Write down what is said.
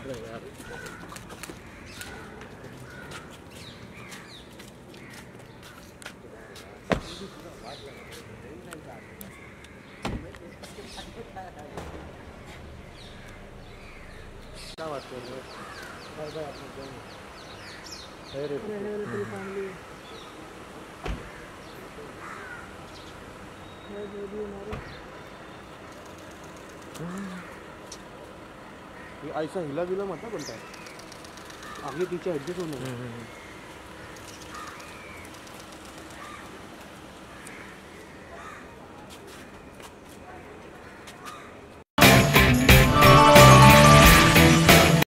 रहे यार। क्या बात कर रहे हो? बाय बाय आप लोग रहने वाले पूरी फैमिली है जो भी हमारे। ये ऐसा हिला जुला मत ना बनता है, आगे पीछे एडजस्ट होना है।